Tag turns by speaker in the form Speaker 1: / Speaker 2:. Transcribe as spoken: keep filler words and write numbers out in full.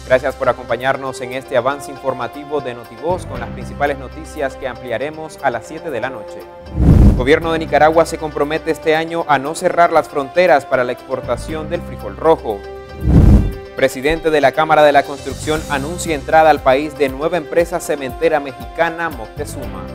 Speaker 1: Gracias por acompañarnos en este avance informativo de Notivoz con las principales noticias que ampliaremos a las siete de la noche. El gobierno de Nicaragua se compromete este año a no cerrar las fronteras para la exportación del frijol rojo. Presidente de la Cámara de la Construcción anuncia entrada al país de nueva empresa cementera mexicana Moctezuma.